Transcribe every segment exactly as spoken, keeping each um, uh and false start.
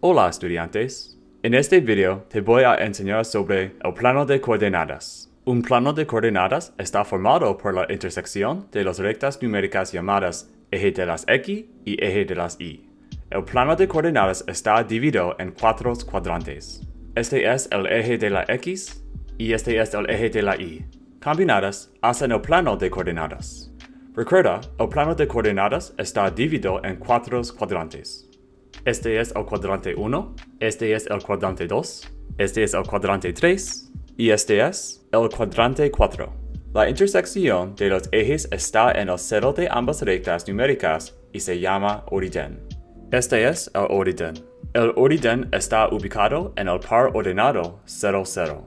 Hola estudiantes, en este video te voy a enseñar sobre el plano de coordenadas. Un plano de coordenadas está formado por la intersección de las rectas numéricas llamadas eje de las X y eje de las Y. El plano de coordenadas está dividido en cuatro cuadrantes. Este es el eje de la X y este es el eje de la Y. Combinadas hacen el plano de coordenadas. Recuerda, el plano de coordenadas está dividido en cuatro cuadrantes. Este es el cuadrante uno, este es el cuadrante dos, este es el cuadrante tres y este es el cuadrante cuatro. La intersección de los ejes está en el centro de ambas rectas numéricas y se llama origen. Este es el origen. El origen está ubicado en el par ordenado cero, cero.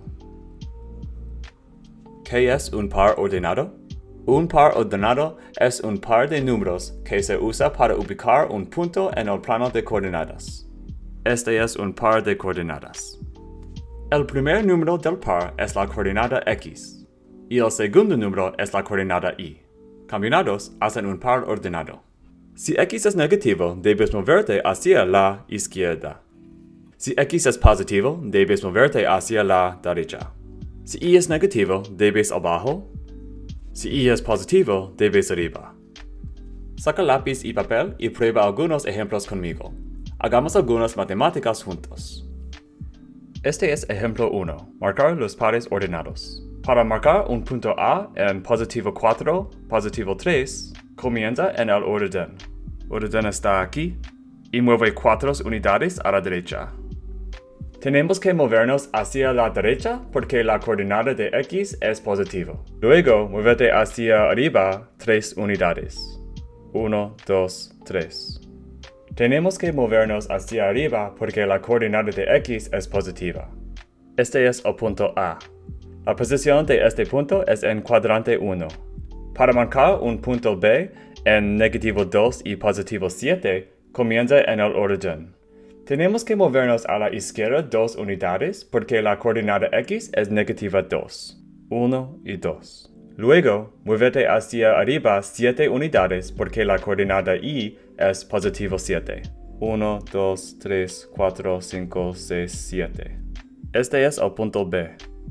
¿Qué es un par ordenado? Un par ordenado es un par de números que se usa para ubicar un punto en el plano de coordenadas. Este es un par de coordenadas. El primer número del par es la coordenada X y el segundo número es la coordenada Y. Combinados hacen un par ordenado. Si X es negativo, debes moverte hacia la izquierda. Si X es positivo, debes moverte hacia la derecha. Si Y es negativo, debes abajo. Si Y es positivo, debes arriba. Saca lápiz y papel y prueba algunos ejemplos conmigo. Hagamos algunas matemáticas juntos. Este es ejemplo uno. Marcar los pares ordenados. Para marcar un punto A en positivo cuatro, positivo tres, comienza en el orden. Orden está aquí y mueve cuatro unidades a la derecha. Tenemos que movernos hacia la derecha porque la coordenada de X es positivo. Luego, muévete hacia arriba tres unidades. uno, dos, tres. Tenemos que movernos hacia arriba porque la coordenada de X es positiva. Este es el punto A. La posición de este punto es en cuadrante uno. Para marcar un punto B en negativo dos y positivo siete, comienza en el origen. Tenemos que movernos a la izquierda dos unidades porque la coordenada X es negativa dos. uno y dos. Luego, muévete hacia arriba siete unidades porque la coordenada Y es positivo siete. uno, dos, tres, cuatro, cinco, seis, siete. Este es el punto B.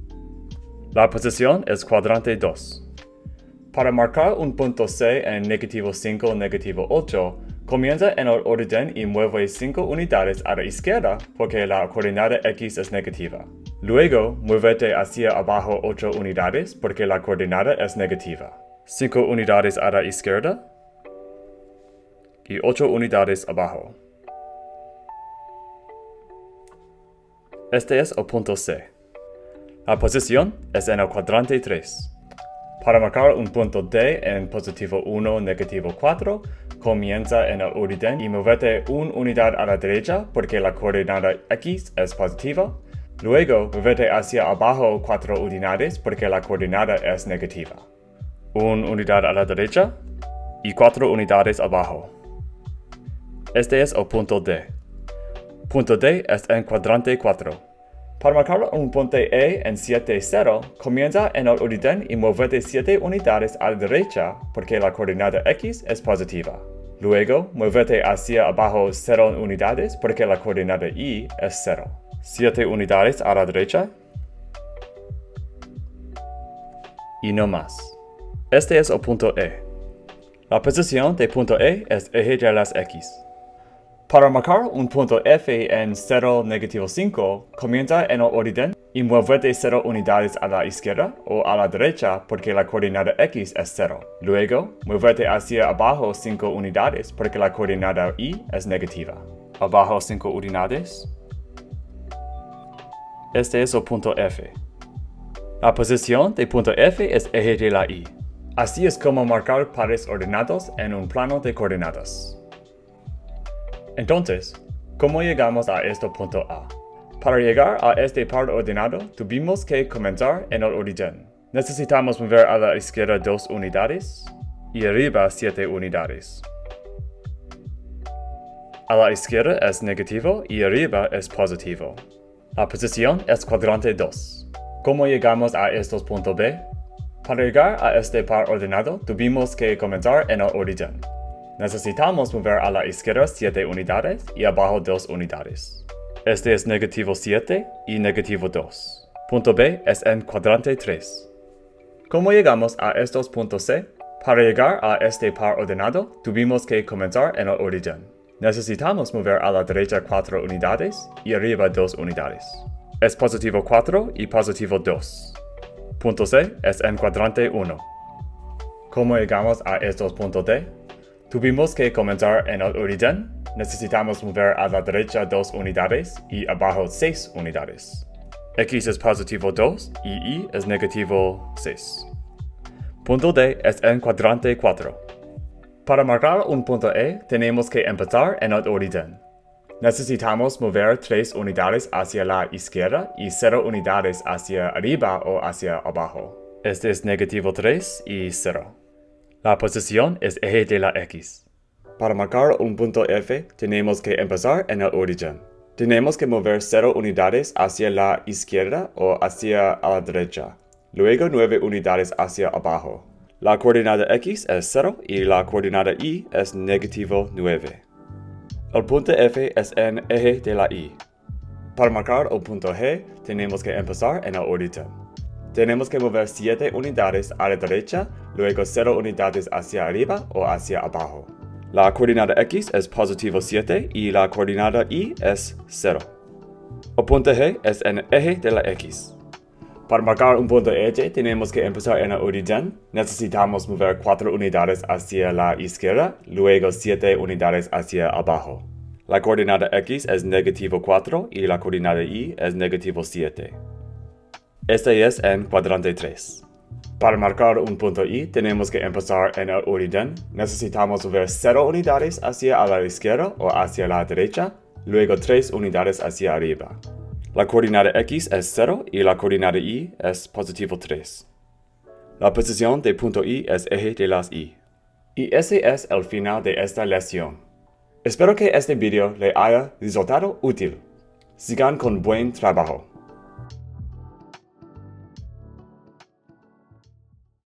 La posición es cuadrante dos. Para marcar un punto C en negativo cinco, negativo ocho, comienza en el orden y mueve cinco unidades a la izquierda porque la coordenada X es negativa. Luego, muévete hacia abajo ocho unidades porque la coordenada es negativa. cinco unidades a la izquierda y ocho unidades abajo. Este es el punto C. La posición es en el cuadrante tres. Para marcar un punto D en positivo uno, negativo cuatro, comienza en el origen y muévete una unidad a la derecha porque la coordenada X es positiva. Luego, muévete hacia abajo cuatro unidades porque la coordenada es negativa. Una unidad a la derecha y cuatro unidades abajo. Este es el punto D. Punto D es en cuadrante cuatro. Para marcar un punto E en siete, cero, comienza en el origen y muévete siete unidades a la derecha porque la coordenada X es positiva. Luego, muévete hacia abajo cero unidades porque la coordenada Y es cero. siete unidades a la derecha y no más. Este es el punto E. La posición de punto E es eje de las X. Para marcar un punto F en cero, negativo cinco, comienza en el origen y muévete cero unidades a la izquierda o a la derecha porque la coordenada X es cero. Luego, muévete hacia abajo cinco unidades porque la coordenada Y es negativa. Abajo cinco unidades. Este es el punto F. La posición de punto F es eje de la Y. Así es como marcar pares ordenados en un plano de coordenadas. Entonces, ¿cómo llegamos a este punto A? Para llegar a este par ordenado, tuvimos que comenzar en el origen. Necesitamos mover a la izquierda dos unidades y arriba siete unidades. A la izquierda es negativo y arriba es positivo. La posición es cuadrante dos. ¿Cómo llegamos a estos puntos B? Para llegar a este par ordenado, tuvimos que comenzar en el origen. Necesitamos mover a la izquierda siete unidades y abajo dos unidades. Este es negativo siete y negativo dos. Punto B es en cuadrante tres. ¿Cómo llegamos a estos puntos C? Para llegar a este par ordenado, tuvimos que comenzar en el origen. Necesitamos mover a la derecha cuatro unidades y arriba dos unidades. Es positivo cuatro y positivo dos. Punto C es en cuadrante uno. ¿Cómo llegamos a estos puntos D? Tuvimos que comenzar en el origen. Necesitamos mover a la derecha dos unidades y abajo seis unidades. X es positivo dos y Y es negativo seis. Punto D es en cuadrante cuatro. Para marcar un punto E, tenemos que empezar en el origen. Necesitamos mover tres unidades hacia la izquierda y cero unidades hacia arriba o hacia abajo. Este es negativo tres y cero. La posición es eje de la X. Para marcar un punto F, tenemos que empezar en el origen. Tenemos que mover cero unidades hacia la izquierda o hacia la derecha. Luego nueve unidades hacia abajo. La coordenada X es cero y la coordenada Y es negativo nueve. El punto F es en eje de la Y. Para marcar el punto G, tenemos que empezar en el origen. Tenemos que mover siete unidades a la derecha, luego cero unidades hacia arriba o hacia abajo. La coordenada X es positivo siete y la coordenada Y es cero. El punto G es en eje de la X. Para marcar un punto H, tenemos que empezar en el origen. Necesitamos mover cuatro unidades hacia la izquierda, luego siete unidades hacia abajo. La coordenada X es negativo cuatro y la coordenada Y es negativo siete. Este es en cuadrante tres. Para marcar un punto Y, tenemos que empezar en el origen. Necesitamos mover cero unidades hacia la izquierda o hacia la derecha, luego tres unidades hacia arriba. La coordenada X es cero y la coordenada Y es positivo tres. La posición de punto Y es eje de las Y. Y ese es el final de esta lección. Espero que este video le haya resultado útil. Sigan con buen trabajo.